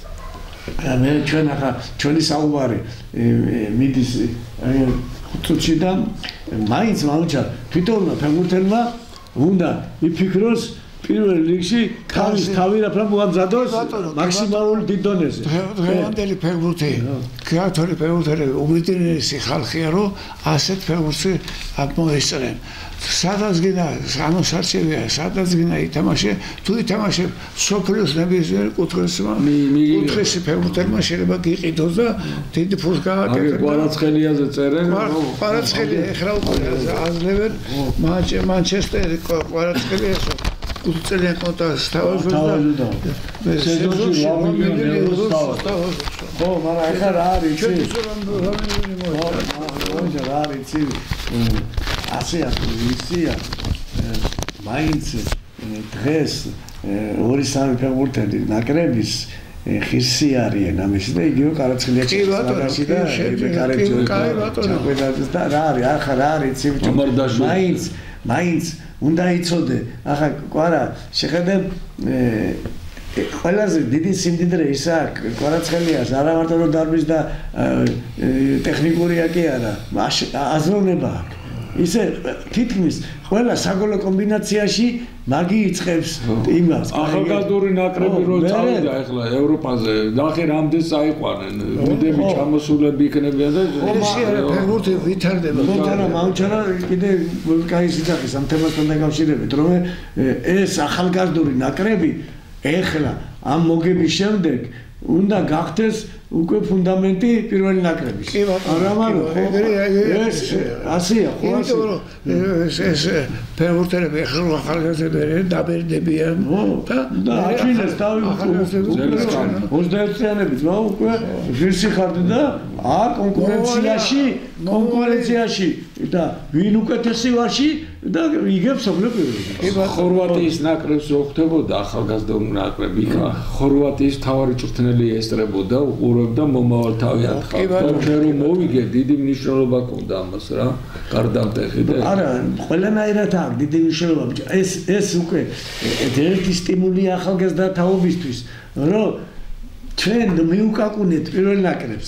მე ჩვენ ახლა ჩვენი საუბარი მიდის ხუთში და მაინც მაუჩა თვითონ ფეხბურთელმა უნდა იფიქროს პირველ რიგში თავის თავი რა მოამზადოს მაქსიმალურ დიდ დონეზე. დღევანდელი ფეხბურთი, ქართველი ფეხბურთელი უმეტესი ხალხია რომ ასეთ ფეხბურთს მოესწრენ. სადაც გინდა სამოსარჩევია, სადაც გინდა ითამაშე, თუ ითამაშე სოფლიოს ნებისმიერ კუთხესმა, კუთხესი ფეხბურთელმა შეიძლება გიყიდოს და დიდი ფულს გააკეთოს. კვარაცხელიაზე წერენ, კვარაცხელია ეხლა უკვე აძლევენ მანჩესტერი კვარაცხელიასო უწელენ კონტრაქტს თავაზობს და სეზონში ორი მილიონი ევროს თავაზობს. ხო, მაგრამ ეხლა რა არის? ჩვენი სულამდე მოიცა რა არის? ასეა ისია მაინც დღეს ორი სამი ფეხბურთელი ნაკრების ხირსი არიან ამისი და იგივე კარაცხელიაჩი მაგაში და ბეკარეჯო და რა არის ახლა რა არის მაინც მაინც უნდა იცოდე ახლა კვარა შეხედე ყველაზე დიდი სიმდიდრე ის აქვს კვარაცხელიას არა მარტო რომ დარბის და ტექნიკურია კი არა აზროვნება აქვს ისე თითქმის ყველა საგოლო კომბინაციაში მაგი იწყებს იმას ახალგაზრდული ნაკრები რო წავიდა ახლა ევროპაზე ნახე რამდენს წაიყვანენ გუნდები ჩამოსულები იქნებიან და ესე ფეხბურთი ვითარდება მოთარა მაუჩარა კიდე კაი სიძახის ამ თემასთან დაკავშირებით რომ ეს ახალგაზრდული ნაკრები ეხლა ამ მოგების შემდეგ უნდა გახდეს უკვე ფუნდამენტი პირველი ნაკრების. კი ბატონო. არა მაგრამ ეს ასეა ხო ასე. ეს ეს ფეხბურთელები ახლა ახალგაზრდები დაბერდებიან და აჩვენეს თავი ოცდაერთიანებით რა უკვე ვირსი ხარდი და ა კონკურენციაში კონკურენციაში და ვინ უკეთესი ვარში და იგებს სოფლიო პირველი. ხორვატიის ნაკრებს რო ხდებოდა ახალგაზრდული ნაკრები იქა ხორვატიის თავარი წვრთნელი ესწრებოდა უყურებდა მომავალ თავიანთ ხალხს და რომ მოვიგე დიდი მნიშვნელობა ჰქონდა ამას რა გარდამტეხი და არა ყველანაირად აქვს დიდი მნიშვნელობა ეს ეს უკვე ერთი სტიმულია ახალგაზრდა თაობისთვის რომ ჩვენ მიუკაკუნეთ პირველ ნაკრებს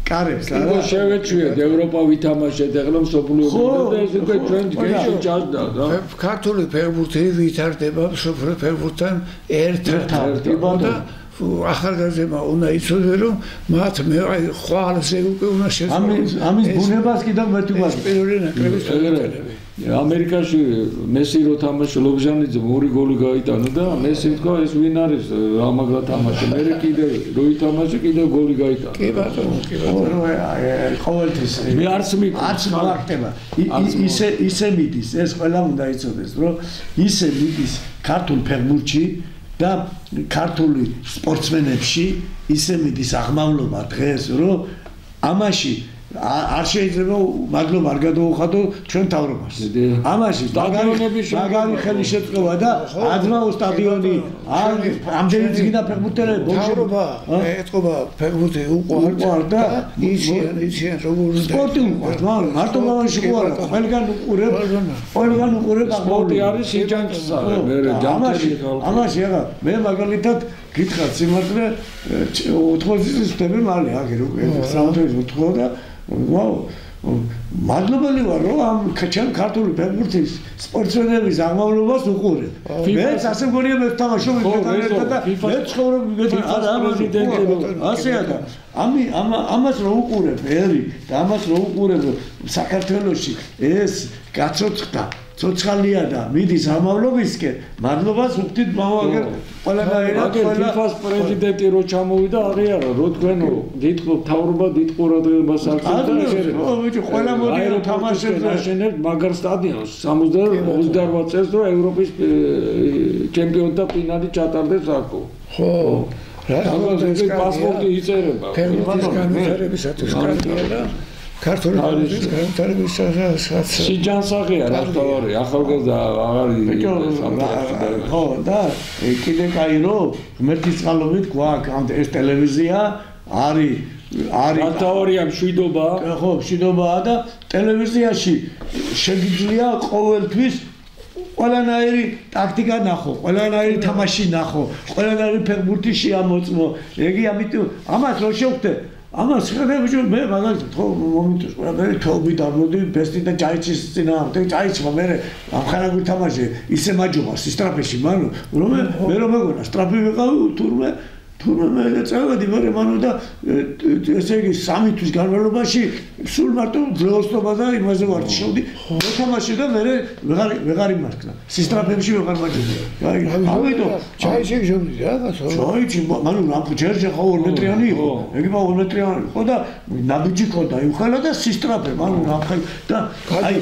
კარებს არა? იყო შევეჩვიეთ ევროპა ვითამაშეთ, ახლა მსოფლიო და ეს უკვე ჩვენ გეში ჭარდა რა. ქართული ფეხბურთი ვითარდება მსოფლიო ფეხბურთთან ერთად და ახალგაზრდებმა უნდა იცოდნენ რომ მათ მე ხვალზე უკვე უნდა შეცვალოს. ამის ბუნებას კიდევ მეტი გვაქვს. პირველი ნაკრების ხელმძღვანელი. ამერიკაში მესი რო თამაში ლობჟანიძე ორი გოლი გაიტანა და მესი თქვა ეს ვინ არის ამაგრა თამაში მე კიდე რო ითამაში კიდე გოლი გაიტანა. კი ბატონო, კი ბატონო. ყოველთვის მე არც მიყავს. არც მოახდება. ისე ისე მიდის ეს ყველა უნდა იცოდეს რომ ისე მიდის ქართულ ფეხბურთში და ქართული სპორტსმენებში ისე მიდის აღმავლობა დღეს რომ ამაში არ შეიძლება მადლობა არ გადაუხადო ჩვენ თავრობას. ამაში მაგარი ხელი შეწყობა და აძმაო სტადიონი ამდენი ძგინა ფეხბურთელები თავრობა ეთყობა ფეხბურთი უყვარ და იციან იციან როგორ უნდა სპორტი უყვართ მარტო ბავშვი უყვარ ყველგან უყურებ ყველგან უყურებ სპორტი არის სიჯანჭსა მე ჯანმრთელი ხალხი ამაში არა მე მაგალითად გითხრათ სიმართლე ოთხმოცი წლის ვთები მალე აგერ უკვე სამთვეში ვთქვა და ვაუ მადლობელი ვარ რომ ამ ჩვენ ქართული ფეხბურთის სპორტსმენების აღმავლობას უყურებ. მეც ასე მგონია მე ვთამაშობ ერთად და მე ცხოვრობ არა ამაზე ასეა და ამი ამას რო უყურებ ერი და ამას რო უყურებ საქართველოში ეს გაცოცხლდა ცოცხალია და მიდის ამავლობისკენ მადლობას ვუხდით მოვაგერ ყველანაირად ყველა ფიფას პრეზიდენტი რო ჩამოვიდა აღიარა რო თქვენო დიდხო თავრობა დიდ ყურადღებას აქცევდა ეგრე ო ბიჭო ყველა მოდიო თამაშებს აშენებთ მაგარ სტადიონს ოცდაოთხ წელს რო ევროპის ჩემპიონთა ფინალი ჩატარდეს აქო ხო რა ამაზე პასპორტი იწერება ფეხბურთის განვითარებისათვის კარგია და ქართული ფეხბურთის განვითარებისათვის სიჯანსაღია რა თავარი ახალგაზრდა აღარ არის ხო და კიდე კაი რომ ღმერთის წყალობით გვაქვს ეს ტელევიზია არის არის თავარია მშვიდობა ხო მშვიდობაა და ტელევიზიაში შეგიძლია ყოველთვის ყველანაირი ტაქტიკა ნახო, ყველანაირი თამაში ნახო, ყველანაირი ფეხბურთი შეამოწმო. ეგი ამიტომ ამას რო შევხვდე, ამას ხედავ მე მაგალითად ხო მომენტოს ყველაფერი თოები დამოდი ბესტი და ჯაიჩის წინააღმდეგ ჯაიჩმა მე ამხანაგურ თამაში ისე მაჯობა სისტრაფეში მანო რომ მე რომ მეგონა სტრაფი ვიყავ თურმე თურმე მე წავედი მე მანო და ესე იგი სამი თვის განმავლობაში სულ მარტო ძროოსტობა და იმაზე ვარ შევდი მოთამაში და მე ვეღარ ვეღარ იმართლა სისტრაფებში ვეღარ მაჯობია ამიტომ ჯაიჩი გჯობდი რაღაცა ჯაიჩი მანო რამ ჯერჯერ ხო ორ მეტრიანი იყო ეგი მაგ ორ მეტრიანი ხო და ნაბიჯი ხოდა იმხელა და სისტრაფე მანო რამ ხე და აი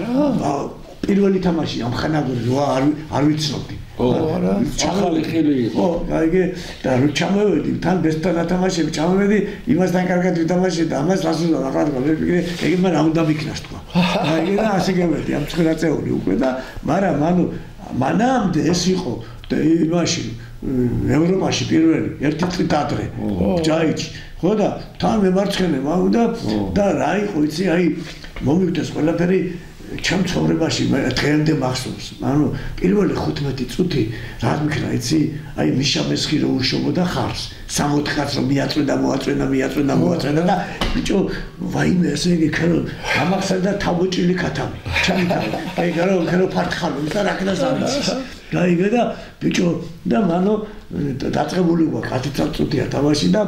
პირველი თამაში ამხანაგური რა არ არ ვიცნობდი ო არა ახალი ხილი იყო ო გაიგე და რო ჩამოვედი თან ბესთან ათამაშები ჩამოვედი იმასთან კარგად ვითამაშე და ამას რასულა ახლა მე ვფიქრე ეგ მე რა უნდა მიქნას თქვა გაიგე და ასე გემედი ამ ცხრა წეული უკვე და მაგრამ ანუ მანამდე ეს იყო იმაში ევროპაში პირველი ერთი წლით ადრე ჯაიჩი ხო და თან მემარცხენე მოვიდა და რა იყო იცი აი მომივიდეს ყველაფერი ჩემ ცხოვრებაში მე დღემდე მახსოვს. ანუ პირველი ხუთმეტი წუთი რა მიქნა იცი? აი მიშა მესხი რო უშობოდა ხარს. სამოთხ კაც რომ მიაწვენა, მოაწვენა, მიაწვენა, მოაწვენა და ბიჭო ვაიმე ესე იგი ქარო ამახსენდა თავოჭილი ქათამი. ჩამითა. აი გარო ქარო ფართხალო და რა ქნას არის. გაიგე და ბიჭო და მანო დაწყებული ვარ ათი წუთია თამაში და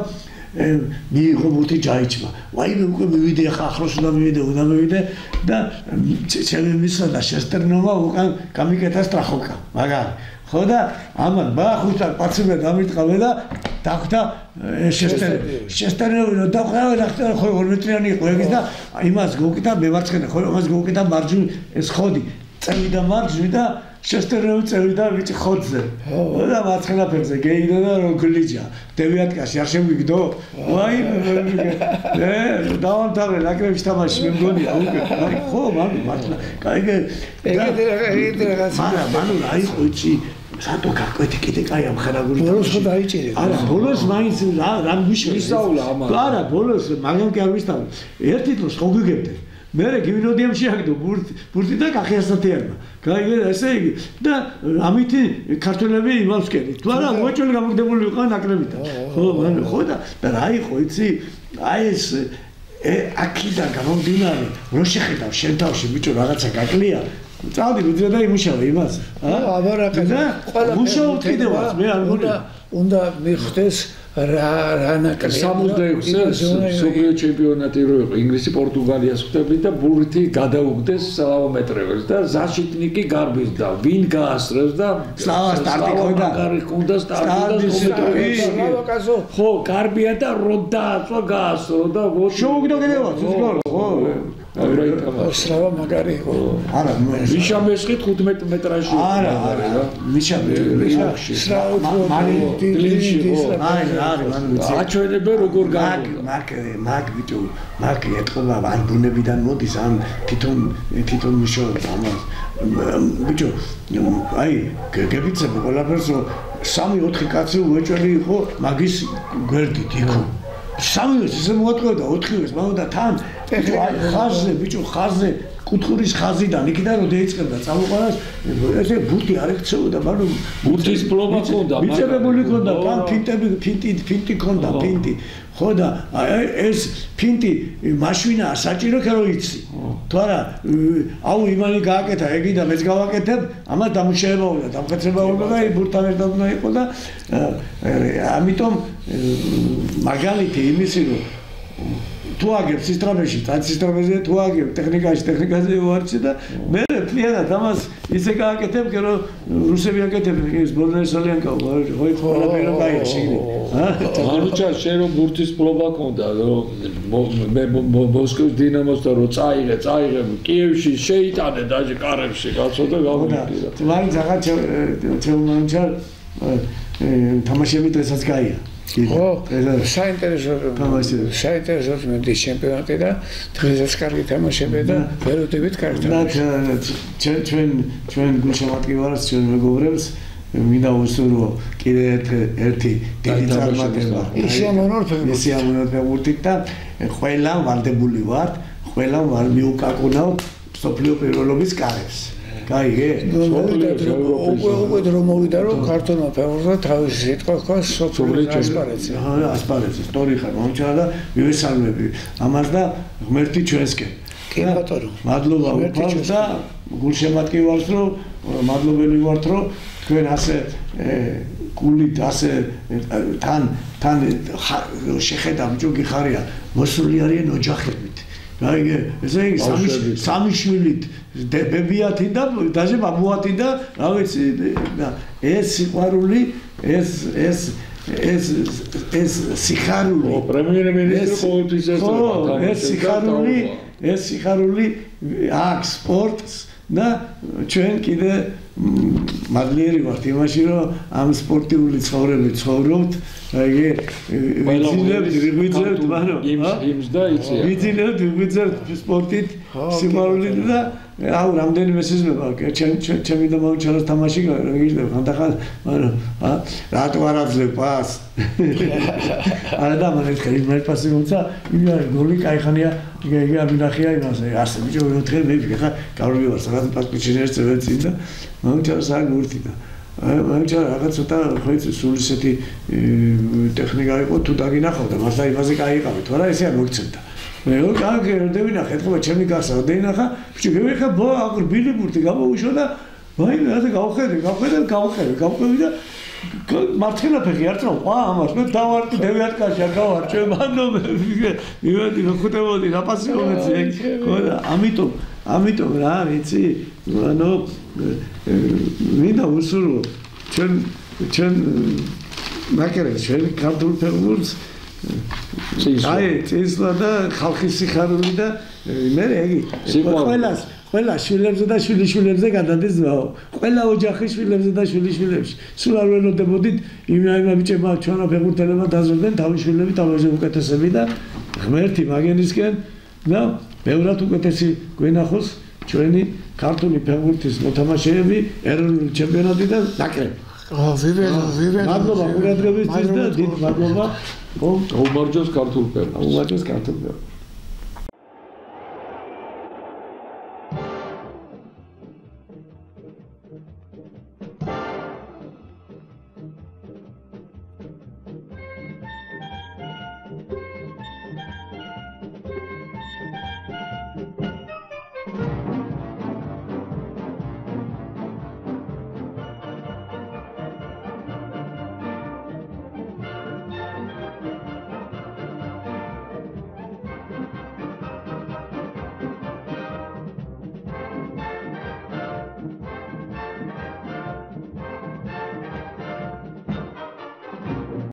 მიიღო მუთი ჯაიჩმა. ვაიმე უკვე მივიდე ახლა ახლოს უნდა მივიდე, უნდა მივიდე და ჩემი მისლა და შესტერნობა უკან გამიკეთა სტრახოკა. მაგარი. ხო და ამან ბახუთა პაციმე დამიტყავე და დახვდა შესტერნები. შესტერნები რომ დახვდა და ხო ორ მეტრიანი იყო ეგის და იმას გუკიდა მემარცხენე ხო იმას გუკიდა მარჯვნივ ეს ხოდი. წევიდა მარჯვნივ და შესტერნები წევიდა ვიცი ხოდზე. და მარცხენა ფერზე გეიდა და რომ გლიჯა. დევიატკაში არ შემიგდო? ვაი მე დავამთავრე ნაკრებში თამაში მე მგონია უკვე. აი ხო მამი მართლა. კაიგე. ეგეთი ეგეთი რაღაცა. მაგრამ მანუ რა იყო იცი? სათო გაკვეთი კიდე კაი ამხანაგური. ბოლოს ხო დაიჭირე? არა ბოლოს მაინც რა რა მიშ ისაულა ამან. არა ბოლოს მაგამ კი არ ვისწავლე. ერთი დროს ხო გიგებდე. მე გივინოდიამ შეაგდო ბურთი ბურთი და კახიასათიანმა. გაიგე ესე იგი და ამითი ქართველები იმავს კერი. თუ არა მოჭველი გამოგდებული იყო ნაკრებიდან. ხო ხო და რა იყო იცი? აი ეს აქიდან გამომდინარე, რო შეხედავ შენ თავში ბიჭო რაღაცა გაკლია, წავდი ვიძრა და იმუშავე იმას. აბარაკა. ყველა მუშაობ კიდევაც, მე არ მგონია. უნდა მიხდეს რა რა ნაკლია. სამოცდაექვსი მსოფლიო ჩემპიონატი რო იყო ინგლისი პორტუგალიას ხვდებით და ბურთი გადაუგდეს სლავომეტრევებს და ზაშიტნიკი გარბის და ვინ გაასწრებს და სლავა სტარტი ხოდა გარი ხონდა სტარტი ხო გარბია და რო დააწვა გაასწრო და შოუგდო კიდევაც გოლ ხო სლავა მაგარი იყო არა მიშა მესხი თხუთმეტ მეტრაჟი არა არა მიშა მიშა სლავა დილინში ხო აი არა მან აჩვენებენ როგორ მაგ მაგ მაგ ბიჭო მაგ ეთქობა ან ბუნებიდან მოდის ან თვითონ თვითონ მუშაობს ამას ბიჭო აი გეგებიცებ ყველაფერს სამი ოთხი კაცი უეჭველი იყო მაგის გვერდით იქო სამივეს ისე მოატყუებდა ოთხივეს მაგრამ და თან ბიჭო აი ხაზზე ბიჭო ხაზზე კუთხურის ხაზიდან იქიდან რომ დაიწყებდა წამოყვანას ესე ბურთი არ ექცეოდა მაგრამ ბურთის ფლობა ჰქონდა მიწებებული ჰქონდა პან ფინტები ფინტი ფინტი ჰქონდა ფინტი ხო და ეს ფინტი მაშვინაა საჭირო ქერო იცი თუ არა აუ იმანი გააკეთა ეგი და მეც გავაკეთებ ამას დამუშავება უნდა დამხეცება უნდა და ბურთთან ერთად უნდა იყო და ამიტომ მაგალითი იმისი რომ თუ აგებ სისტრამეში, სისტრამეზე თუ აგებ ტექნიკაში, ტექნიკაზე ვარჩი და მე ფლიანად ამას ისე გააკეთებ, რომ რუსები აკეთებენ ის ბოლნესალიანკა, ხო ხო ყველაფერი გაიგე შეგნი. ანუჩა შენ რომ ბურთის ფლობა ქონდა, რომ მე მოსკოვის დინამოსთან რომ წაიღე, წაიღე კიევში შეიტანე დაჟე კარებში, კაცო და გავიგე. მაინც რაღაც ჩემმანჩა თამაშები დღესაც გაია. ხო, საინტერესო საინტერესო მედის ჩემპიონატი და დღესაც კარგი თამაშები და ვეროდებით კარგი თამაშები. ჩვენ ჩვენ ჩვენ გულშემატკივარს ჩვენ მეგობრებს მინდა უსურო კიდე ერთი დიდი წარმატება. ისე მონორფები. ისე მონორფები და ყველა ვალდებული ვართ, ყველა ვარ მიუკაკუნავთ სოფლიო პირველობის კარებს. გაიგე? უკვე უკვე დრო მოვიდა რომ ქართულმა ფეხბურთმა თავისი სიტყვა ჰქონს სოფლიო ასპარეზზე. აა ასპარეზზე სტორი ხარ მომჩა და მივესალმები ამას და ღმერთი ჩვენსკენ. კი ბატონო. მადლობა უყვარს და გულშემატკივარს რომ მადლობელი ვართ რომ თქვენ ასე გულით ასე თან თან შეხედავ ჯოგი ხარია მოსული არიან ოჯახებით. გაიგე? ესე იგი სამი სამი შვილით ბებიათი და დაჟე ბაბუათი და რა ვიცი ეს სიყვარული ეს ეს ეს ეს სიხარული პრემიერ-მინისტრი ყოველთვის ესწრება ეს სიხარული ეს სიხარული აქვს სპორტს და ჩვენ კიდე მადლიერი ვართ იმაში რომ ამ სპორტიული ცხოვრებით ცხოვრობთ აიგე ვიცინებთ ვიძლებთ მაგრამ იმს და იცი ვიცინებთ ვიძლებთ სპორტით სიმაღლით და აუ რამდენიმე სიზმება ჩემ ჩემი და მოუჩანოს თამაში გიგრძნებ ხანდახან მაგრამ რატო არ აძლევ პას არა და მან ერთხელ იმერ პასი მოცა იმერ გოლი кайხანია იგი აბინახია იმას ასე ბიჭო ერთხელ მე ვიღა გავრი ვარ რაღაც პასპიჩინერს წევეცი და მოუჩანოს არ გურთი და მოუჩა რაღაც ცოტა ხო იცი სულ ისეთი ტექნიკა იყო თუ დაგინახავდა მასა იმაზე кайიყავი თუ არა ესე არ მოგცემდა მე კარგი დავინახე ეთქობა ჩემი გასა დაინახა ბიჭო მივიხა ბო აგრ ბილიბურთი გამოუშვა და ვაიმე ასე გავხედე გავხედე გავხედე გავხედე და მარცხენა ფეხი არ წრავ ყვა ამას მე დავარტი დევიატკაში არ გავარჩევ მაგრამ მივედი ხუთებოდი რა პასი მომეცი ხო და ამიტომ ამიტომ რა ვიცი ანუ მინდა უსურო ჩვენ ჩვენ მაგერეს ჩვენ ქართულ ფეხბურთს აი წესლა და ხალხის სიხარული და მე ეგი ყველას ყველა შვილებზე და შვილიშვილებზე გადადის ძმაო ყველა ოჯახის შვილებზე და შვილიშვილებში სულ არ ველოდებოდით იმაიმა ბიჭებმა ჩვენო ფეხბურთელებმა დაზრდნენ თავის შვილები თავზე უკეთესები და ღმერთი მაგენისკენ და ბევრად უკეთესი გვენახოს ჩვენი ქართული ფეხბურთის მოთამაშეები ეროვნული ჩემპიონატი და ნაკრები აა ვივენ ვივენ მადლობა ყურადღებისთვის და დიდ მადლობა გაუმარჯოს ქართულ ფეხბურთს გაუმარჯოს ქართულ ფეხბურთს